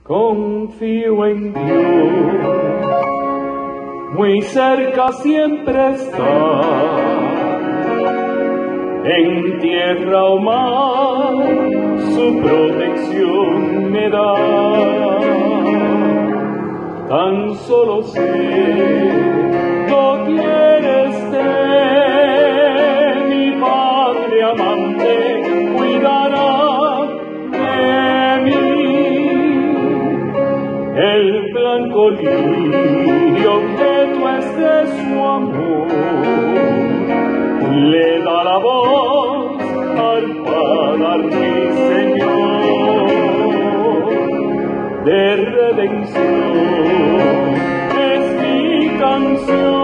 Confío en Dios, muy cerca siempre está, en tierra o mar, su protección me da. Tan solo sé, doquier esté, mi Padre amante cuidará de mí. El blanco lirio objeto es de su amor, le da la voz al Padre mi Señor, de redención es mi canción.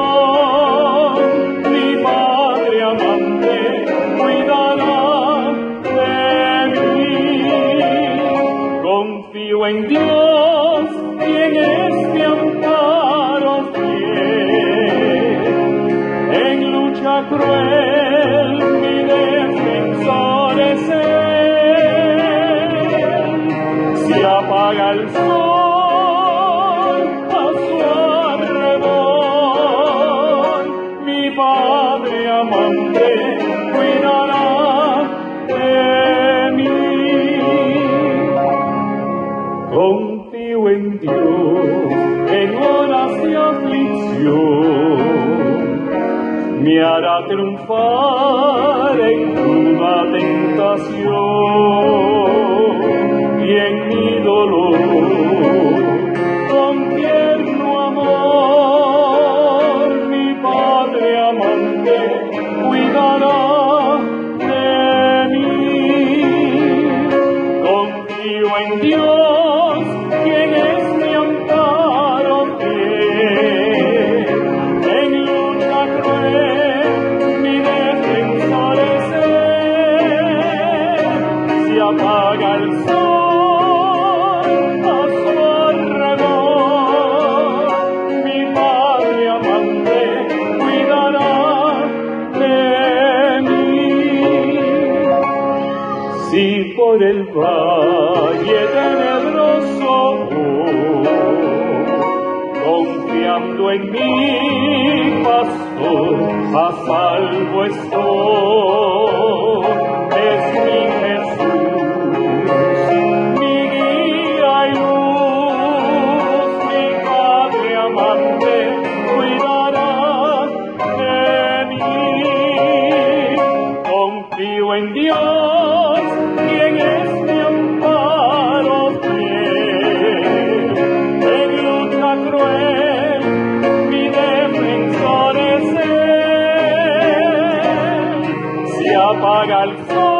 Mi Padre amante cuidará de mí. Confío en Dios, quien es mi amparo fiel, en lucha cruel mi defensor es él. Si apaga el sol a su alrededor, mi Padre amante cuidará de mí. Confío en Dios en horas de aflicción, me hará triunfar en toda tentación y en mi dolor, con tierno amor, mi Padre amante cuidará de mí. Confío en Dios, quien es mi amparo fiel, en lucha cruel mi defensor es él. Si apaga el sol a su alrededor, mi Padre amante cuidará de mí. Si por el valle tenebroso voy, confiando en mi pastor, a salvo estoy. Es mi Jesús, mi guía y luz, mi Padre amante cuidará de mí. Confío en Dios, quien es mi amparo fiel, en lucha cruel mi defensor es él. Si apaga el sol